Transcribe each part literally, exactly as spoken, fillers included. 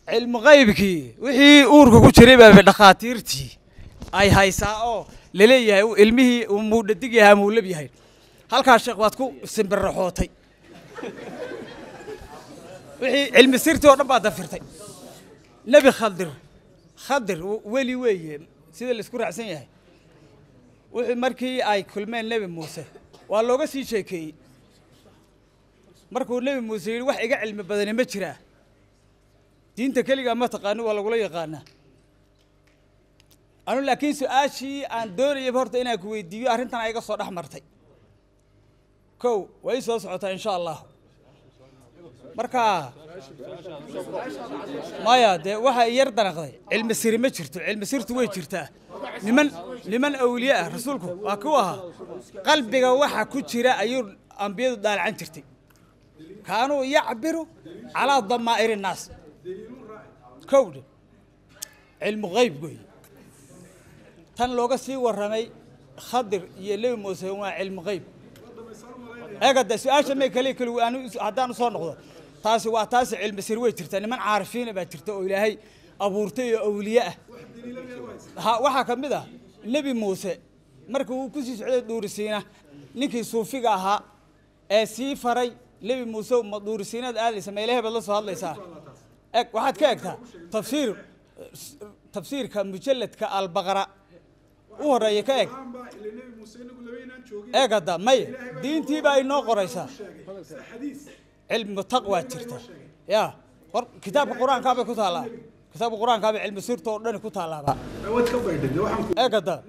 علم غيبك وحي أورك كشريبة بدخاتيرتي أي هاي ساعة للي هي علمه ومودتجها مولبي هاي هل كان شقواتكو سنبر حوتي وحي علم سيرتي وربع دفرتي نبي خضر خضر ولي وي سيد الاسكور عسين هاي وحي مركي أي كل ما نبي موسى والله قصي شيء مركو نبي موسى وح يقع علم بدني مجرى دين تكلي ما تقانو ولا ولا يقانا أنا لكن سؤالي عن دوري يبهرت إنا كويديو أرنتنا أيقا صار أحمرتي كو ويسو صعوتا إن شاء الله مركا مايا دي وحا يردنا قضي علم السيري ما جرتو علم السيرتو وي جرتا لمن لمن أولياء رسولكم واكوها قلبك وحا كجرا أيور أنبياء دال عن جرتي كانوا يعبروا على ضمائر الناس كود علم غيب قوي تن لوغا سي ورمي خضر يلي موسى waa علم غيب اغدا سؤال ما kale kale aanu hadaan soo noqdo taasi waa taasi cilmi sir way jirtaa niman caarifiin ba jirta oo ilaahay abuurtay oo awliya ah waxa kamid ah nabi muuse markii uu ku sii socday dhuurisiina ninkii suufiga ahaa ee sii faray nabi muuse ma dhuurisiinad aadaysa meelaha bad la soo hadlaysaa eg waxaad ka egtaa tafsiir tafsiirka mujalladka al-baqara وهرية كأك إيه قد ماي دين تيبا إنه قريسا علم التقوى ترتا يا كتاب القرآن كابي كتالا كتاب القرآن كابي علم سير تورن كتالا إيه قد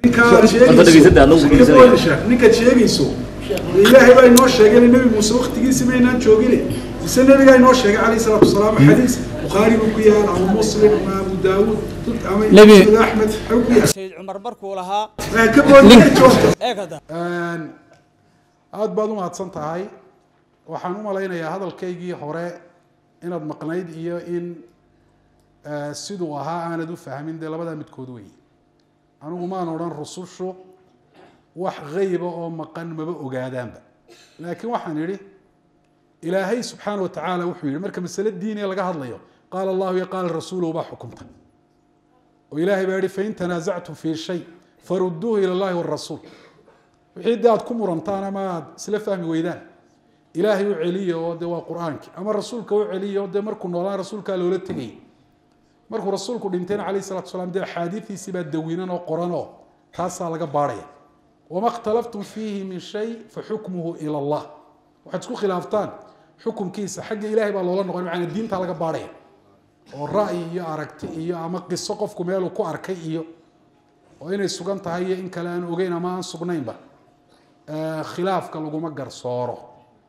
نيكا شيء يسوع إلهي بقى إنه شيء قال النبي موسى وقت جي سمعنا شوقي السنة اللي جاي إنه شيء عليه الصلاة والسلام حديث بخاري وكيان أو مسلم أبو داود نبي أحمد سيد عمر بركو لها إيه كذا هاد بعض ما تصنت هاي وحنوم علينا يا هذا الكيجي حراء إن المقنعيد إياه إن سيدوها أنا دو فاهمين ده لبدا متكودوي أنا وما نوران رسول شو وح غيبة أو مقن ما بقوا قادم بقى لكن وحن يري إلهي سبحانه وتعالى وحوي مركب مسألة دينية لقاها الله قال الله يقال الرسول وبا حكمته وإلهي بيري فإن تنازعتم في شيء فردوه إلى الله والرسول وحيد داتكم ورمتانا ما سلفهم ويدان إلهي وعليه ودوا قرآنك أما الرسول كوعليه ودوا مركو نولا رسولك لولا تجي مركو رسولك دينتين عليه الصلاة والسلام ده حديثي سبات دويننا وقرآنه خاصة لقى بارية وما اختلفتم فيه من شيء فحكمه إلى الله وحتكون خلافتان حكم كيس حق إلهي بالله نقول معنا الدين تلقى بارية والرأي يا أركتي يا أما قصة قفكم يالو كو أركي وإن السجن تهيئ إن كلام وجينا ما نسقنين بقى آه خلاف كلو مجر صاره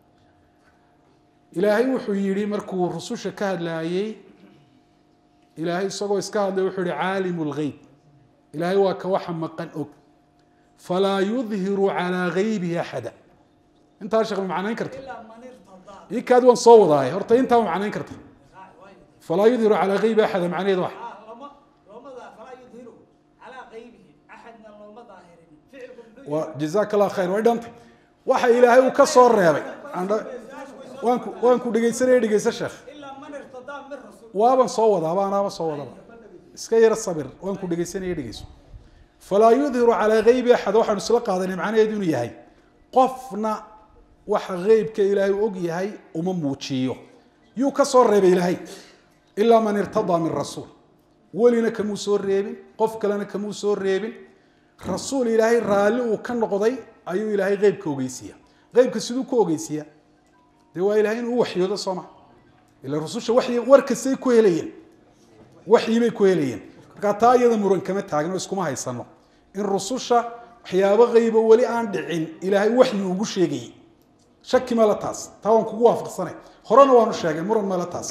إلهي وحيري مركو الرسوش كهد لايي إلهي صقوا إسكاد وحيري عالم الغيب إلهي وكوحم مقن أك فلا يظهر على غيبه أحدا أنت هالشغل معنا انكرت إيه كاد ونصوض هاي هرت أنت معنا انكرت فلا يظهر على غيبه أحدا معناه يد واحد وجزاك الله خير وعدمت waxa ilaahay uu ka soo reebay waanku waanku dhageysanay dhageysa sheekh waaban soo wadaa baana soo wadaa iska yar sabir waanku dhageysanay dhageyso fala yudhiru ala ghaybi ahad waxaan isla qaadanay macnaheedu inuu yahay qofna waxa ghaybka ilaahay og yahay uma muujiyo yuu ka soo reebay ilaahay illa man irtada min rasuul walina kamu soo reebin qof kalena kamu soo reebin rasuul ilaahay raali uu ka noqday ayuu ilaahay qaybka ogeysiya qaybka sidoo ku ogeysiya de waa ilaahay inuu waxyoodo sooma ila rasuusha waxyi warkasay ku helayeen waxyi bay ku helayeen marka taa iyada muran kama taagno iskuma haysano in rasuusha waxyaabo qayb wali aan dhicin ilaahay waxyi ugu sheegay shaki ma la taas taa waan kugu waafaqsanay horena waanu sheegay muran ma la taas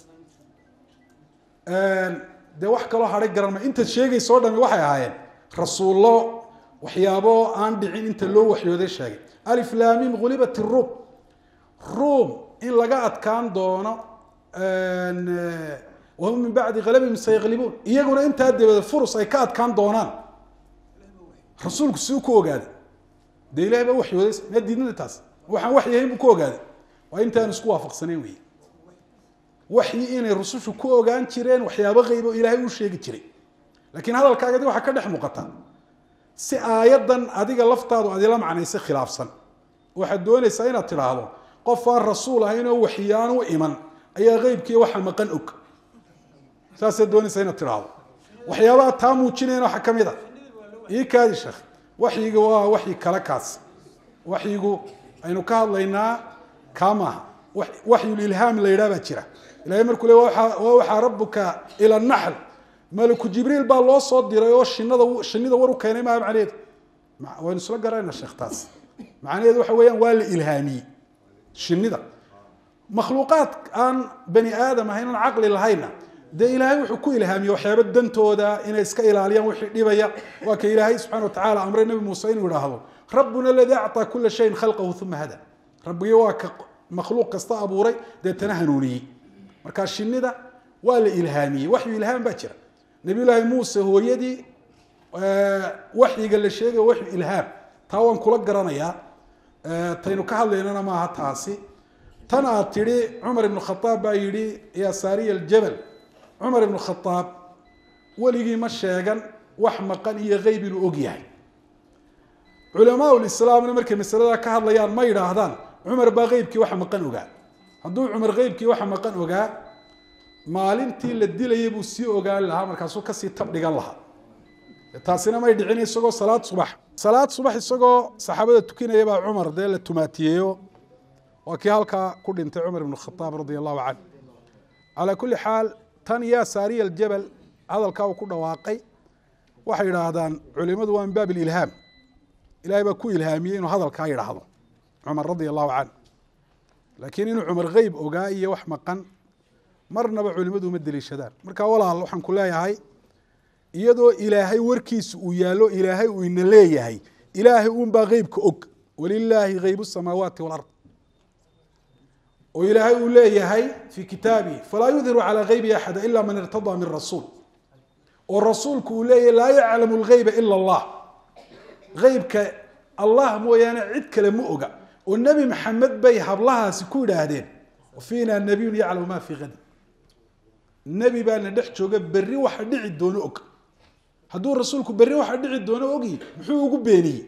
ee de wax kale haray garan ma inta sheegay soo dhami waxay ahaayeen rasuullo waxyaabo aan dhicin inta loo waxyooday sheegay alif lam mim ghulibat ar-rum rum in laga adkaan doono aan wahum min ba'di ghalabihim sayaghlibun iyaguna inta dibada furus ay ka adkaan doonaan rasuulku soo ku ogaaday de ilaahay ba waxyooday ma diidna taas waxaan waxyahay ku ogaaday waa intaan isku waafaqsanay weey waxyi inay rusushu ku ogaan jireen waxyaabo qayb oo ilaahay uu sheegi jiray laakiin hadalkaaga waxa ka dhex muuqata si aayadan adiga laftaadu adila macnaysay khilaafsan waxa doonaysaa inaad tiraahdo qof aan rasuul ahayn oo waxyaan u iman ayaa qaybkii waxa maqan og saasay doonaysaa inaad tiraahdo waxyaabaha taa muujinayna waxa ka mid ah ii kaadi sheekh waxyiga waa waxyi kala kaas waxyigu aynu ka hadlaynaa kama waxyu ilhaam la yiraahdo jira ilaahay markuu leeyahay waxa rabbuka ila an-nahl malaku jibriil baa loo soo diray oo shinada shinida war u keenay ma macneed waan isla garayna sheekh taas macneed waxa weeyaan waa la ilhaami shinida makhluuqaad aan bani aadam ahayn oo aqli lahayna de ilaahay wuxuu ku ilhaamiyo waxyaabo dantooda inay iska ilaaliyaan wixii dhibaya waa ka ilaahay subhanahu wa ta'ala amray nabi Muuse inuu yiraahdo rabbuna alladhi a'ta kull shay'in khalqahu thumma hada rabbiga waa ka makhluuq kasta abuuray de tan hanuuniyay marka shinida waa la ilhaamiyay waxyu ilhaam baa jira nabi ilaahay Muuse hooyadii waxyiga la sheegay waxyu ilhaam taa waan kula garanayaa taynu ka hadlaynana ma aha taasi tan aad tiri Umar ibn Khattab baa yiri ya Sariya al-Jabal Umar ibn Khattab waligii ma sheegan wax maqan iyo qayb inuu og yahay culamaa ulislaamna markay masalada ka hadlayaan ma yiraahdaan Umar baa qaybkii wax maqan ogaa hadduu Umar qaybkii wax maqan ogaa maalintii la dilayay buu si ogaan lahaa markaasuu ka sii tab dhigan lahaa taasina may dhicin isagoo salaad subax salaad subax isagoo saxaabada tukinaya baa Umar de la tumaatiyeeyo waa kii halka ku dhintay Umar ibn Khattab radiyallahu anhu ala kulli xaal tan ya Sariya al-Jabal hadalka uu ku dhawaaqay waxay yiraahdaan culimadu waa baab ilhaam ilaahay baa ku ilhaamiyay inuu hadalka yiraahdo Umar radiyallahu anhu laakiin inuu Umar qayb ogaa iyo wax maqan marnaba culimadu ma daliishadaan marka walaal waxaan ku leeyahay iyadoo ilaahay warkiisu uu yaalo ilaahay uu ina leeyahay ilaahay uun baa qaybka og walillaahi qaybu samaawaati wal ard oo ilaahay uu leeyahay fi kitaabi falaa yudhiru ala ghaybi ahad illa man irtada min rasuul oo rasuulku uu leeyahay laa ya'lamu al-ghayba illa Allah qaybka Allah mooyaane cid kale ma oga oo nabi maxamed bay hablahaasi ku yiraahdeen وفينا النبي يعلم ما في غد النبي بان دخ جوجا بري waxa dhici doono og haduu rasuulku بري waxa dhici doono ogi muxuu ugu beeniyay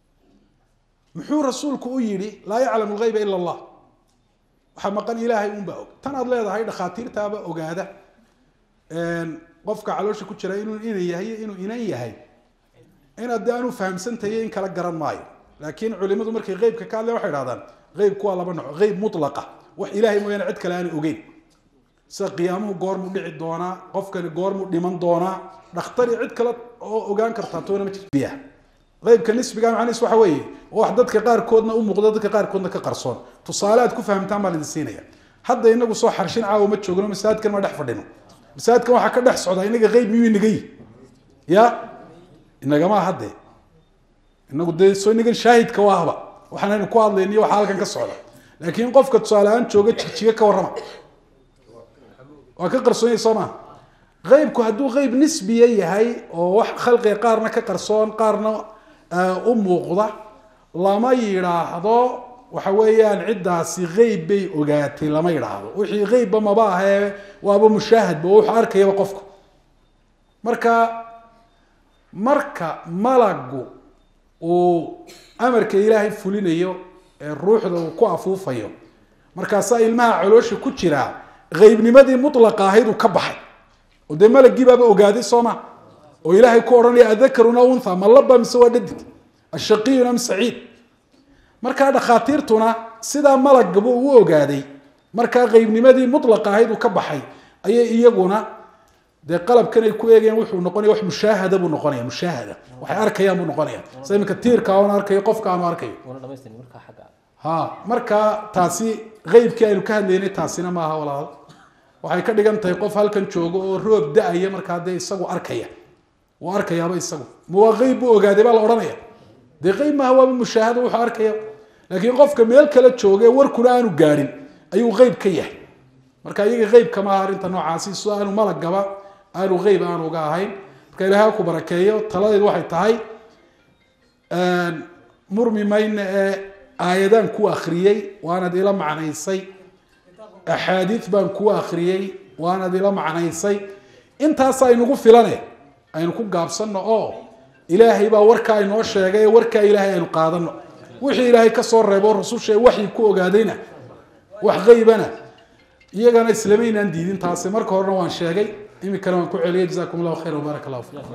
muxuu rasuulku u yiri la ya'lamu al-ghayba illa Allah waxa maqan ilaahay uun baa og tan aad leedahay dhaqaatiirtaaba ogaada een qofka caloosha ku jira inuu inay yahay inuu inay yahay in aad aanu fahamsantahay in kala garan maayo laakiin culimadu markay qaybka ka hadlayaan waxay yiraahdaan qaybku waa laba nooc qayb mutlaqa wax ilaahay mooyaan cid kale aan ogeyn sa qiyaamuhu goormu dhici doona qofkani goormu dhiman doona dhakhtar cid kale oo ogaan karta toona ma jirto qaybka nisbiga macnihiisu waxa weeye wax dadka qaar koodna u muuqdo dadka qaar koodna ka qarsoon tusaalaad ku fahamtaan baa la siinaya hadda inagu soo xarshin caaw ma joogno masaajidkan ma dhex fadhino masaajidkan waxa ka dhex socda inaga qayb miyuu inagay ya inaga ma hadde inagu de soo inaga shaahidka waahba waxaan ku hadlaynay waxa halkan ka socda laakiin qofka tusaalean jooga jijiga ka warrama waa ka qarsoon Soomaa qaybku haduu qayb nisbiye yahay oo wax khalqiga qaarna ka qarsoon qaarna u muuqda lama yiraahdo waxa weeyaan cidaasi qayb bay ogaatay lama yiraahdo wixii qayb ma baahay waaba mushaahad baa wax arkayba qofku marka marka malagu oo amarka ilaahay fulinayo ruuxda uu ku afuufayo markaas ilmaha caloosha ku jira qaybnimadii mutlaqa ahayd uu ka baxay oo de malagii baa ogaaday Soomaa oo ilaahay ku oranay adhakaruna untha malaba miswadid ashaqiyun am sa'id marka dhaqaatiirtuna sida malagaba uu ogaaday marka qaybnimadii mutlaqa ahayd uu ka baxay ayay iyaguna de qalabkan ay ku eegeen wuxuu noqonayaa wax mushaahada buu noqonayaa mushaahada waxay arkayaan buu noqonayaa sayminka tiirka oo arkayo qofka aan arkayo ha marka taasi qaybkii aynu ka hadlaynay taasina ma aha walaal waxay ka dhigan tahay qof halkan joogo oo roob da'aya marka de isagu arkaya oo arkayaaba isagu ma qayb buu ogaaday baa la oranaya de qayb ma waa mushaahada wuxuu arkaya laakiin qofka meel kale jooga warkuna aanu gaarin ayuu qayb ka yahay marka iyaga qayb kama arinta noocaasi soo aanu malagaba aanu qayb aanu uga ahayn marka ilaahay ku barakeeyo taladeedu waxay tahay een murmi mayna aayadan ku akhriyay waana ila macnaysay axaadiid baan kuu akhriyey waanad ila macnaysay intaas aynugu filane aynu ku gaabsanno oo ilaahay baa warkaa inoo sheegay ee warkaa ilaahay aynu qaadano wixii ilaahay ka soo reebo rususha waxay ku ogaadayna wax qaybana iyagana islaamaynaan diidin taasi marka horena waan sheegay imikana waan ku celiyay jazaakum allahu khayran wa barakallahu fiikum